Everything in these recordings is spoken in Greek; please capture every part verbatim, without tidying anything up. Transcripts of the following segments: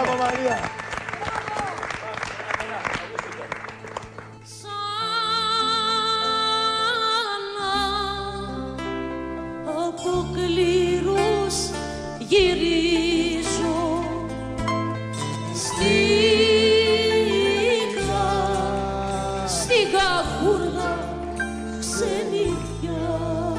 Μπράβο Μαρία. Από κλήρους γυρίζω στίγα, στίγα χούργα ξενυχιά.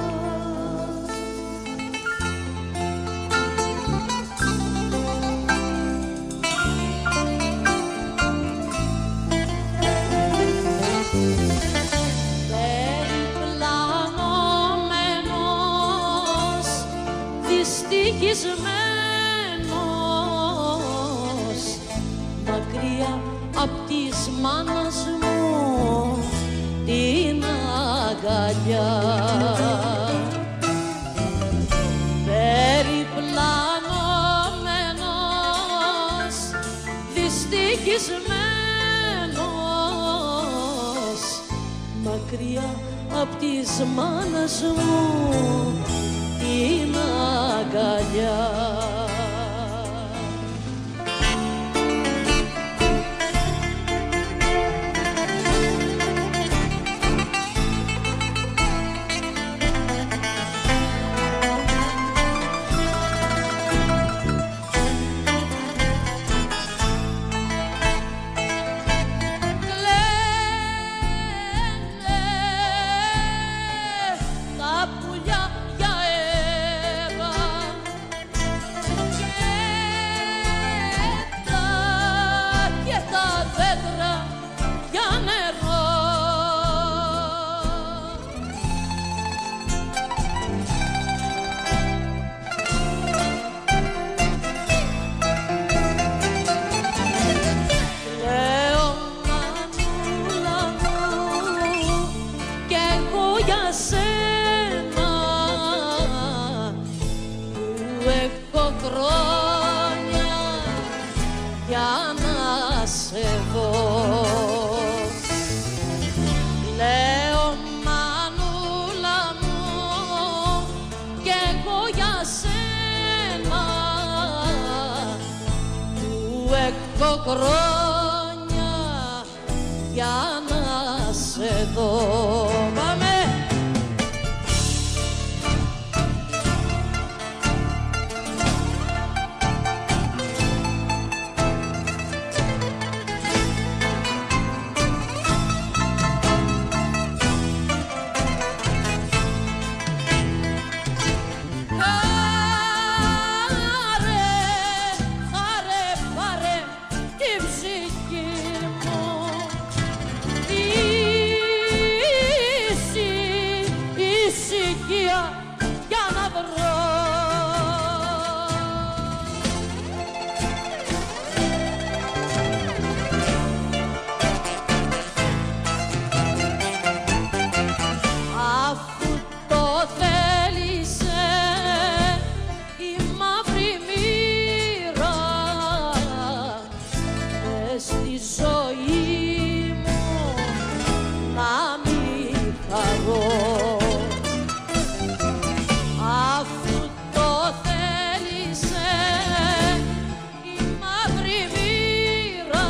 Δυστυχισμένος μακριά απ' της μάνας μου την αγκαλιά. Περιπλανωμένος, δυστυχισμένος μακριά απ' της μάνας μου την αγκαλιά. Για σένα που έχω χρόνια για να σε δω, λέω μανούλα μου κι εγώ για σένα που έχω χρόνια για να σε δω. Πάμε! Για να βρω αφού το θέλησε η μαύρη μοίρα μες στη ζωή μου να μην χαρώ. Αφού το θέλησε η μαύρη μοίρα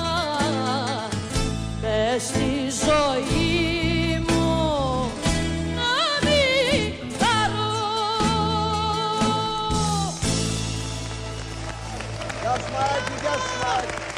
μες στη ζωή μου να μην χαρώ. Γεια σου Μαράκη, γεια σου Μαράκη.